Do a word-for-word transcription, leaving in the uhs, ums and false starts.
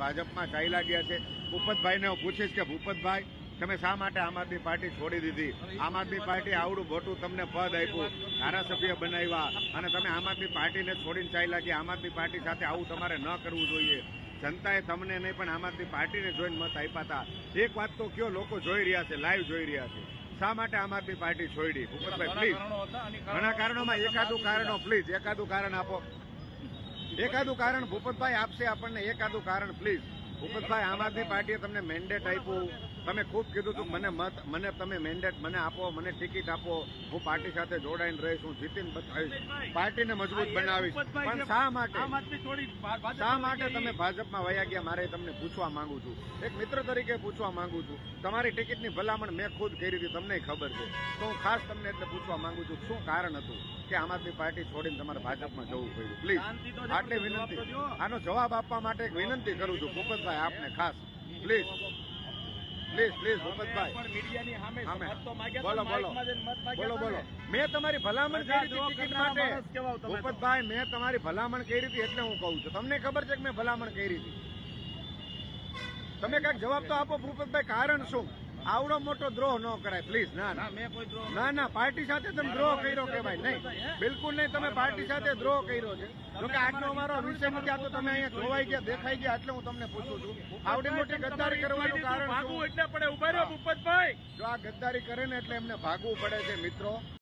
ભાજપમાં ચાલ્યા ગયા છે. ભૂપતભાઈને હું પૂછીશ કે ભૂપતભાઈ, તમે શા માટે આમ આદમી પાર્ટી છોડી દીધી? આમ આદમી પાર્ટી આવડું મોટું તમને પદ આપ્યું, ધારાસભ્ય બનાવ્યા, અને તમે આમ આદમી પાર્ટીને છોડીને ચાલ્યા ગયા. આમ આદમી પાર્ટી સાથે આવું તમારે ન કરવું જોઈએ. જનતાએ તમને નહીં પણ આમ આદમી પાર્ટીને જોઈને મત આપ્યા હતા. એક વાત તો કયો, લોકો જોઈ રહ્યા છે, લાઈવ જોઈ રહ્યા છે. શા માટે આમ આદમી પાર્ટી છોડી? ભૂપતભાઈ પ્લીઝ. ઘણા કારણોમાં એકાદું કારણો પ્લીઝ એકાદું કારણ આપો. એકાદું કારણ ભૂપતભાઈ આપશે આપણને, એકાદું કારણ પ્લીઝ. ભૂપતભાઈ, આમ આદમી પાર્ટીએ તમને મેન્ડેટ આપ્યું, તમે ખૂબ કીધું હતું મને મત મને તમે મેન્ડેટ મને આપો, મને ટિકિટ આપો, હું પાર્ટી સાથે જોડાઈને રહીશ, હું જીતીને બતાવીશ, પાર્ટીને મજબૂત બનાવીશ. પણ શા માટે શા માટે તમે ભાજપમાં વયા ગયા? મારે તમને પૂછવા માંગુ છું, એક મિત્ર તરીકે પૂછવા માંગુ છું. તમારી ટિકિટની ભલામણ મેં ખુદ કરી હતી, તમને ખબર છે, તો હું ખાસ તમને એટલે પૂછવા માંગુ છું, શું કારણ હતું કે આમ આદમી પાર્ટી છોડીને તમારે ભાજપમાં જવું પડ્યું? પ્લીઝ આટલી વિનંતી, આનો જવાબ આપવા માટે એક વિનંતી કરું છું ભૂપતભાઈ આપને ખાસ. પ્લીઝ પ્લીઝ પ્લીઝ ભૂપતભાઈ, બોલો બોલો બોલો બોલો. મેં તમારી ભલામણ કરી હતી ટિકિટ માટે ભૂપતભાઈ, મેં તમારી ભલામણ કરી હતી એટલે હું કહું છું. તમને ખબર છે કે મેં ભલામણ કરી હતી? તમે કઈક જવાબ તો આપો ભૂપતભાઈ, કારણ શું? આવડો મોટો દ્રોહ ન કરાય પ્લીઝ. ના ના ના ના પાર્ટી સાથે તમે દ્રોહ કર્યો કેવાય નહીં, બિલકુલ નહીં. તમે પાર્ટી સાથે દ્રોહ કર્યો છે. જોકે આજનો અમારો વિષય નથી, આ તો તમે અહીંયા જોવાઈ ગયા, દેખાઈ ગયા, એટલે હું તમને પૂછું છું. આવડી મોટી ગદ્દારી કરવાનું કારણ શું? એટલે પડે ઉભા રહ્યો ભૂપતભાઈ. જો આ ગદ્દારી કરે ને એટલે એમને ભાગવું પડે છે મિત્રો.